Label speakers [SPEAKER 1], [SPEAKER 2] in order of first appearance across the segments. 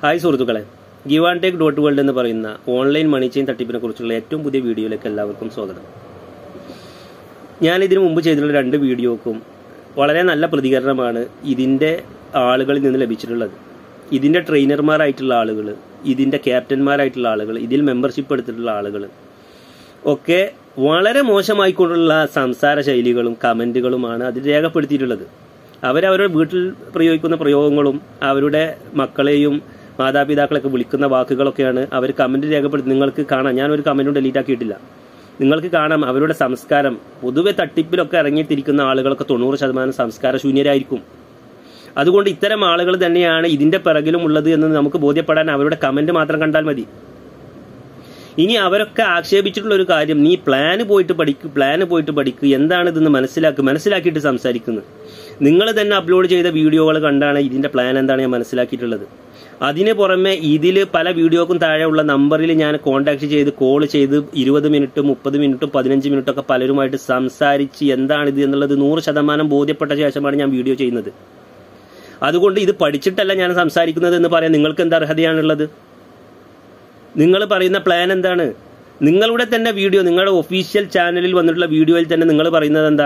[SPEAKER 1] Hi സുഹൃത്തുക്കളെ, give and take .world എന്ന് പറയുന്ന ഓൺലൈൻ മണി ചെയിൻ തട്ടിപ്പിനെ കുറിച്ചുള്ള ഏറ്റവും പുതിയ വീഡിയോയിലേക്ക് എല്ലാവർക്കും സ്വാഗതം. ഞാൻ ഇതിനു മുമ്പ് ചെയ്തിട്ടുള്ള 2 വീഡിയോക്കും വളരെ നല്ല പ്രതികരണമാണ് ഇതിൻ്റെ ആളുകളിൽ നിന്ന് ലഭിച്ചിട്ടുള്ളത്. ഇതിൻ്റെ ട്രെയിനർമാരായിട്ടുള്ള ആളുകൾ, ഇതിൻ്റെ ക്യാപ്റ്റന്മാരായിട്ടുള്ള ആളുകൾ, ഇതിൽ മെമ്പർഷിപ്പ് എടുത്തിട്ടുള്ള ആളുകൾ ഒക്കെ വളരെ മോശമായിക്കൊണ്ടുള്ള സംസാര ശൈലികളും കമൻറ്റുകളുമാണ് അതിൽ രേഖപ്പെടുത്തിയിട്ടുള്ളത്. അവരവരുടെ വീട്ടിൽ പ്രയോഗിക്കുന്ന പ്രയോഗങ്ങളും അവരുടെ മക്കളെയും മാതാപിതാക്കളൊക്കെ വിളിക്കുന്ന വാക്കുകളൊക്കെയാണ് അവർ കമൻറ്റ് രേഖപ്പെടുത്തി. നിങ്ങൾക്ക് കാണാം, ഞാനൊരു കമൻറ്റും ഡിലീറ്റ് ആക്കിയിട്ടില്ല. നിങ്ങൾക്ക് കാണാം അവരുടെ സംസ്കാരം. പൊതുവെ തട്ടിപ്പിലൊക്കെ ഇറങ്ങിത്തിരിക്കുന്ന ആളുകളൊക്കെ 90% സംസ്കാര ശൂന്യരായിരിക്കും. അതുകൊണ്ട് ഇത്തരം ആളുകൾ തന്നെയാണ് ഇതിൻ്റെ പിറകിലും ഉള്ളത് എന്ന് നമുക്ക് ബോധ്യപ്പെടാൻ അവരുടെ കമൻറ്റ് മാത്രം കണ്ടാൽ മതി. ഇനി അവരൊക്കെ ആക്ഷേപിച്ചിട്ടുള്ള ഒരു കാര്യം, നീ പ്ലാന് പോയിട്ട് പഠിക്കുക, എന്താണിതെന്ന് മനസ്സിലാക്കിയിട്ട് സംസാരിക്കുന്നത്. നിങ്ങൾ തന്നെ അപ്ലോഡ് ചെയ്ത വീഡിയോകൾ കണ്ടാണ് ഇതിൻ്റെ പ്ലാൻ എന്താണ് ഞാൻ മനസ്സിലാക്കിയിട്ടുള്ളത്. അതിന് പുറമെ ഇതിൽ പല വീഡിയോക്കും താഴെയുള്ള നമ്പറിൽ ഞാൻ കോൺടാക്ട് ചെയ്ത് കോൾ ചെയ്ത് 20 മിനിറ്റും 30 മിനിറ്റും 15 മിനിറ്റൊക്കെ പലരുമായിട്ട് സംസാരിച്ച് എന്താണിത് എന്നുള്ളത് 100% ബോധ്യപ്പെട്ട ശേഷമാണ് ഞാൻ വീഡിയോ ചെയ്യുന്നത്. അതുകൊണ്ട് ഇത് പഠിച്ചിട്ടല്ല ഞാൻ സംസാരിക്കുന്നത് എന്ന് പറയാൻ നിങ്ങൾക്ക് എന്താ അർഹതയാണുള്ളത്? നിങ്ങൾ പറയുന്ന പ്ലാൻ എന്താണ്? നിങ്ങളുടെ തന്നെ വീഡിയോ, നിങ്ങളുടെ ഒഫീഷ്യൽ ചാനലിൽ വന്നിട്ടുള്ള വീഡിയോയിൽ തന്നെ നിങ്ങൾ പറയുന്നത് എന്താ?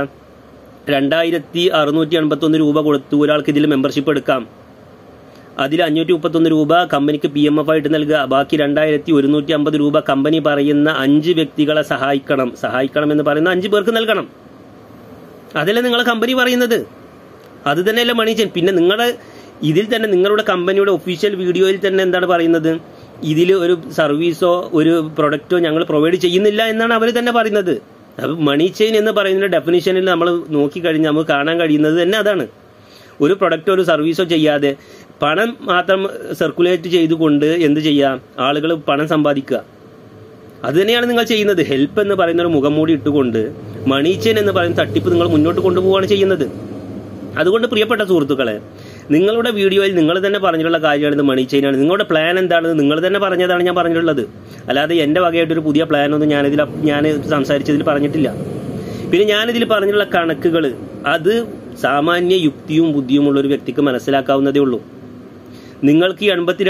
[SPEAKER 1] 2681 രൂപ കൊടുത്തു ഒരാൾക്ക് ഇതിൽ മെമ്പർഷിപ്പ് എടുക്കാം. അതിൽ 531 രൂപ കമ്പനിക്ക് PMF ആയിട്ട് നൽകുക. ബാക്കി 2150 രൂപ കമ്പനി പറയുന്ന 5 വ്യക്തികളെ സഹായിക്കണം എന്ന് പറയുന്ന 5 പേർക്ക് നൽകണം. അതല്ലേ നിങ്ങളെ കമ്പനി പറയുന്നത്? അത് തന്നെയല്ലേ മണി ചെയിൻ. പിന്നെ നിങ്ങളുടെ ഇതിൽ തന്നെ നിങ്ങളുടെ കമ്പനിയുടെ ഒഫീഷ്യൽ വീഡിയോയിൽ തന്നെ എന്താണ് പറയുന്നത്? ഇതിൽ ഒരു സർവീസോ ഒരു പ്രൊഡക്റ്റോ ഞങ്ങൾ പ്രൊവൈഡ് ചെയ്യുന്നില്ല എന്നാണ് അവർ തന്നെ പറയുന്നത്. അപ്പോൾ മണി ചെയിൻ എന്ന് പറയുന്ന ഡെഫിനിഷനിൽ നമ്മൾ നോക്കിക്കഴിഞ്ഞാൽ നമുക്ക് കാണാൻ കഴിയുന്നത് തന്നെ അതാണ്. ഒരു പ്രൊഡക്റ്റോ ഒരു സർവീസോ ചെയ്യാതെ പണം മാത്രം സർക്കുലേറ്റ് ചെയ്തുകൊണ്ട് എന്ത് ചെയ്യാം? ആളുകൾ പണം സമ്പാദിക്കുക. അത് തന്നെയാണ് നിങ്ങൾ ചെയ്യുന്നത്. ഹെൽപ്പ് എന്ന് പറയുന്ന ഒരു മുഖംമൂടി ഇട്ടുകൊണ്ട് മണി ചെയിൻ എന്ന് പറയുന്ന തട്ടിപ്പ് നിങ്ങൾ മുന്നോട്ട് കൊണ്ടുപോവുകയാണ് ചെയ്യുന്നത്. അതുകൊണ്ട് പ്രിയപ്പെട്ട സുഹൃത്തുക്കളെ, നിങ്ങളുടെ വീഡിയോയിൽ നിങ്ങൾ തന്നെ പറഞ്ഞിട്ടുള്ള കാര്യമാണ് മണി ചെയിനാണ്. നിങ്ങളുടെ പ്ലാൻ എന്താണെന്ന് നിങ്ങൾ തന്നെ പറഞ്ഞതാണ് ഞാൻ പറഞ്ഞിട്ടുള്ളത്. അല്ലാതെ എൻ്റെ വകയായിട്ടൊരു പുതിയ പ്ലാനൊന്നും ഞാൻ സംസാരിച്ചതിൽ പറഞ്ഞിട്ടില്ല. പിന്നെ ഞാനിതിൽ പറഞ്ഞിട്ടുള്ള കണക്കുകൾ അത് സാമാന്യ യുക്തിയും ബുദ്ധിയുമുള്ള ഒരു വ്യക്തിക്ക് മനസ്സിലാക്കാവുന്നതേ ഉള്ളൂ. നിങ്ങൾക്ക്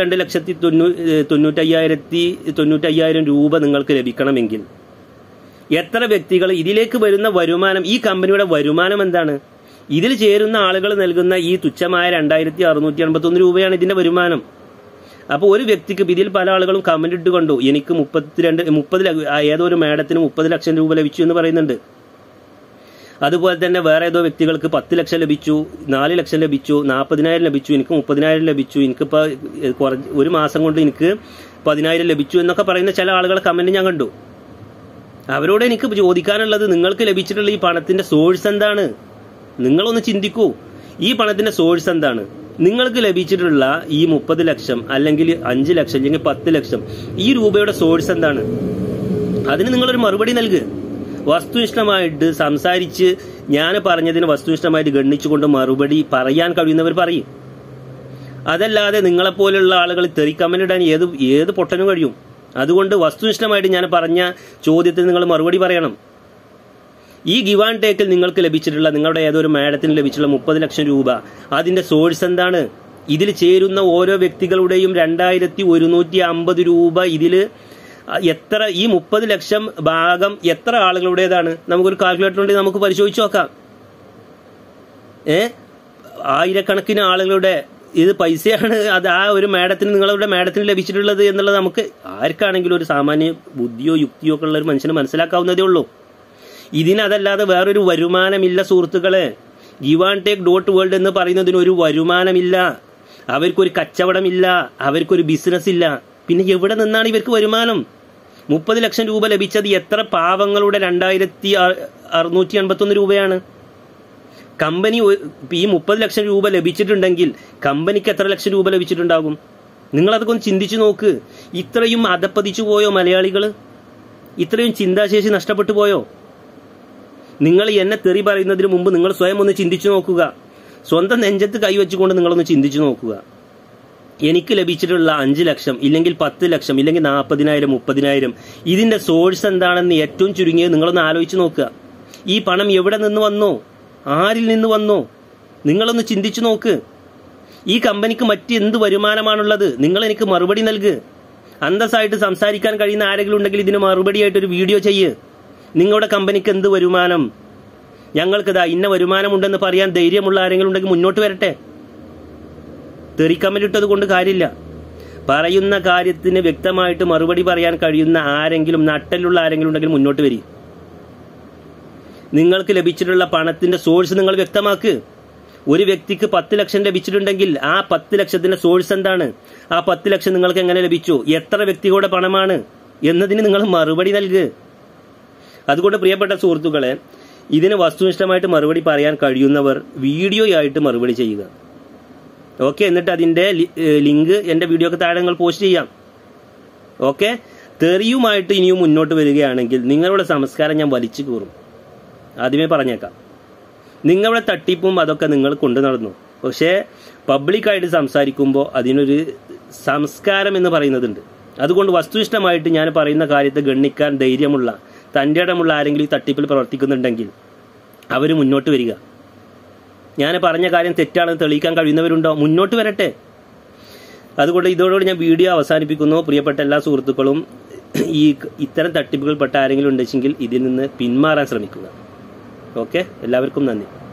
[SPEAKER 1] 82,95,095 രൂപ നിങ്ങൾക്ക് ലഭിക്കണമെങ്കിൽ എത്ര വ്യക്തികൾ ഇതിലേക്ക് വരുന്ന വരുമാനം, ഈ കമ്പനിയുടെ വരുമാനം എന്താണ്? ഇതിൽ ചേരുന്ന ആളുകൾ നൽകുന്ന ഈ തുച്ഛമായ 2681 രൂപയാണ് ഇതിന്റെ വരുമാനം. അപ്പോൾ ഒരു വ്യക്തിക്ക് ഇതിൽ പല ആളുകളും കമന്റ് ഇട്ട് കണ്ടു, എനിക്ക് 30 ഏതോ ഒരു മാഡത്തിന് 30 ലക്ഷം രൂപ ലഭിച്ചു എന്ന് പറയുന്നുണ്ട്. അതുപോലെ തന്നെ വേറെ ഏതോ വ്യക്തികൾക്ക് 10 ലക്ഷം ലഭിച്ചു, 4 ലക്ഷം ലഭിച്ചു, 40,000 ലഭിച്ചു, എനിക്ക് 30,000 ലഭിച്ചു, എനിക്കിപ്പോൾ ഒരു മാസം കൊണ്ട് എനിക്ക് 10,000 ലഭിച്ചു എന്നൊക്കെ പറയുന്ന ചില ആളുകളെ കമന്റ് ഞാൻ കണ്ടു. അവരോട് എനിക്ക് ചോദിക്കാനുള്ളത്, നിങ്ങൾക്ക് ലഭിച്ചിട്ടുള്ള ഈ പണത്തിന്റെ സോഴ്സ് എന്താണ്? നിങ്ങളൊന്ന് ചിന്തിക്കൂ. ഈ പണത്തിന്റെ സോഴ്സ് എന്താണ്? നിങ്ങൾക്ക് ലഭിച്ചിട്ടുള്ള ഈ 30 ലക്ഷം അല്ലെങ്കിൽ 5 ലക്ഷം അല്ലെങ്കിൽ 10 ലക്ഷം ഈ രൂപയുടെ സോഴ്സ് എന്താണ്? അതിന് നിങ്ങളൊരു മറുപടി നൽകുക. വസ്തുനിഷ്ഠമായിട്ട് സംസാരിച്ച് ഞാൻ പറഞ്ഞതിന് വസ്തുനിഷ്ഠമായിട്ട് ഗണ്ണിച്ചുകൊണ്ട് മറുപടി പറയാൻ കഴിയുന്നവർ പറയും. അതല്ലാതെ നിങ്ങളെപ്പോലുള്ള ആളുകൾ തെറി കമന്റ് ഇടാൻ ഏത് പൊട്ടനും കഴിയും. അതുകൊണ്ട് വസ്തുനിഷ്ഠമായിട്ട് ഞാൻ പറഞ്ഞ ചോദ്യത്തിന് നിങ്ങൾ മറുപടി പറയണം. ഈ ഗിവ് ആൻഡ് ടേക്കിൽ നിങ്ങൾക്ക് ലഭിച്ചിട്ടുള്ള, നിങ്ങളുടെ ഏതൊരു മാഡത്തിന് ലഭിച്ചിട്ടുള്ള 30 ലക്ഷം രൂപ അതിന്റെ സോഴ്സ് എന്താണ്? ഇതിൽ ചേരുന്ന ഓരോ വ്യക്തികളുടെയും 2150 രൂപ ഇതിൽ എത്ര, ഈ 30 ലക്ഷം ഭാഗം എത്ര ആളുകളുടേതാണ്? നമുക്കൊരു കാൽക്കുലേറ്റർ ഉണ്ടെങ്കിൽ നമുക്ക് പരിശോധിച്ച് നോക്കാം. ആയിരക്കണക്കിന് ആളുകളുടെ ഇത് പൈസയാണ് അത് ആ ഒരു മാഡത്തിന്, നിങ്ങളുടെ മാഡത്തിന് ലഭിച്ചിട്ടുള്ളത് എന്നുള്ളത് നമുക്ക് ആർക്കാണെങ്കിലും ഒരു സാമാന്യ ബുദ്ധിയോ യുക്തിയോ ഒക്കെ ഉള്ള ഒരു മനുഷ്യന് മനസ്സിലാക്കാവുന്നതേ ഉള്ളൂ. ഇതിനതല്ലാതെ വേറൊരു വരുമാനമില്ല സുഹൃത്തുക്കളെ. ഗിവ് ആൻഡ് ടേക്ക് .world എന്ന് പറയുന്നതിന് ഒരു വരുമാനമില്ല, അവർക്കൊരു കച്ചവടമില്ല, അവർക്കൊരു ബിസിനസ് ഇല്ല. പിന്നെ എവിടെ നിന്നാണ് ഇവർക്ക് വരുമാനം? 30 ലക്ഷം രൂപ ലഭിച്ചത് എത്ര പാവങ്ങളുടെ 2681 രൂപയാണ്? കമ്പനി ഈ 30 ലക്ഷം രൂപ ലഭിച്ചിട്ടുണ്ടെങ്കിൽ കമ്പനിക്ക് എത്ര ലക്ഷം രൂപ ലഭിച്ചിട്ടുണ്ടാകും? നിങ്ങളതൊക്കെ ഒന്ന് ചിന്തിച്ചു നോക്ക്. ഇത്രയും അധപ്പതിച്ചു പോയോ മലയാളികൾ? ഇത്രയും ചിന്താശേഷി നഷ്ടപ്പെട്ടു പോയോ? നിങ്ങൾ എന്നെ തെറി പറയുന്നതിന് മുമ്പ് നിങ്ങൾ സ്വയം ഒന്ന് ചിന്തിച്ചു നോക്കുക. സ്വന്തം നെഞ്ചത്ത് കൈവച്ചുകൊണ്ട് നിങ്ങളൊന്ന് ചിന്തിച്ചു നോക്കുക. എനിക്ക് ലഭിച്ചിട്ടുള്ള 5 ലക്ഷം ഇല്ലെങ്കിൽ 10 ലക്ഷം ഇല്ലെങ്കിൽ 40,000 30,000 ഇതിന്റെ സോഴ്സ് എന്താണെന്ന് ഏറ്റവും ചുരുങ്ങിയത് നിങ്ങളൊന്ന് ആലോചിച്ച് നോക്കുക. ഈ പണം എവിടെ നിന്ന് വന്നോ? ആരിൽ നിന്ന് വന്നോ? നിങ്ങളൊന്ന് ചിന്തിച്ചു നോക്ക്. ഈ കമ്പനിക്ക് മറ്റെന്ത് വരുമാനമാണുള്ളത്? നിങ്ങൾ എനിക്ക് മറുപടി നൽകുക. അന്തസ്സായിട്ട് സംസാരിക്കാൻ കഴിയുന്ന ആരെങ്കിലും ഉണ്ടെങ്കിൽ ഇതിന് മറുപടിയായിട്ട് ഒരു വീഡിയോ ചെയ്യ്. നിങ്ങളുടെ കമ്പനിക്ക് എന്ത് വരുമാനം? ഞങ്ങൾക്കിതാ ഇന്ന വരുമാനമുണ്ടെന്ന് പറയാൻ ധൈര്യമുള്ള ആരെങ്കിലും ഉണ്ടെങ്കിൽ മുന്നോട്ട് വരട്ടെ. തെറിക്കമലിട്ടത് കൊണ്ട് കാര്യമില്ല. പറയുന്ന കാര്യത്തിന് വ്യക്തമായിട്ട് മറുപടി പറയാൻ കഴിയുന്ന ആരെങ്കിലും, നട്ടലുള്ള ആരെങ്കിലും ഉണ്ടെങ്കിൽ മുന്നോട്ട് വരി. നിങ്ങൾക്ക് ലഭിച്ചിട്ടുള്ള പണത്തിന്റെ സോഴ്സ് നിങ്ങൾ വ്യക്തമാക്ക്. ഒരു വ്യക്തിക്ക് 10 ലക്ഷം ലഭിച്ചിട്ടുണ്ടെങ്കിൽ ആ 10 ലക്ഷത്തിന്റെ സോഴ്സ് എന്താണ്? ആ 10 ലക്ഷം നിങ്ങൾക്ക് എങ്ങനെ ലഭിച്ചു? എത്ര വ്യക്തികളുടെ പണമാണ് എന്നതിന് നിങ്ങൾ മറുപടി നൽകുക. അതുകൊണ്ട് പ്രിയപ്പെട്ട സുഹൃത്തുക്കളെ, ഇതിന് വസ്തുനിഷ്ഠമായിട്ട് മറുപടി പറയാൻ കഴിയുന്നവർ വീഡിയോ ആയിട്ട് മറുപടി ചെയ്യുക. ഓക്കെ, എന്നിട്ട് അതിന്റെ ലിങ്ക് എന്റെ വീഡിയോക്ക് താഴെ നിങ്ങൾ പോസ്റ്റ് ചെയ്യാം. ഓക്കെ, തെറിയുമായിട്ട് ഇനിയും മുന്നോട്ട് വരികയാണെങ്കിൽ നിങ്ങളുടെ സംസ്കാരം ഞാൻ വലിച്ചു കീറും. ആദ്യമേ പറഞ്ഞേക്കാം. നിങ്ങളുടെ തട്ടിപ്പും അതൊക്കെ നിങ്ങൾ കൊണ്ടു നടന്നു. പക്ഷേ പബ്ലിക്കായിട്ട് സംസാരിക്കുമ്പോൾ അതിനൊരു സംസ്കാരം എന്ന് പറയുന്നതുണ്ട്. അതുകൊണ്ട് വസ്തുനിഷ്ഠമായിട്ട് ഞാൻ പറയുന്ന കാര്യത്തെ ഗണ്ണിക്കാൻ ധൈര്യമുള്ള, തൻ്റെ ഇടമുള്ള ആരെങ്കിലും ഈ തട്ടിപ്പിൽ പ്രവർത്തിക്കുന്നുണ്ടെങ്കിൽ അവർ മുന്നോട്ട് വരിക. ഞാൻ പറഞ്ഞ കാര്യം തെറ്റാണെന്ന് തെളിയിക്കാൻ കഴിയുന്നവരുണ്ടോ? മുന്നോട്ട് വരട്ടെ. അതുകൊണ്ട് ഇതോടുകൂടി ഞാൻ വീഡിയോ അവസാനിപ്പിക്കുന്നു. പ്രിയപ്പെട്ട എല്ലാ സുഹൃത്തുക്കളും ഇത്തരം തട്ടിപ്പുകൾപ്പെട്ട ആരെങ്കിലും ഉണ്ടെങ്കിൽ ഇതിൽ നിന്ന് പിന്മാറാൻ ശ്രമിക്കുക. ഓക്കെ, എല്ലാവർക്കും നന്ദി.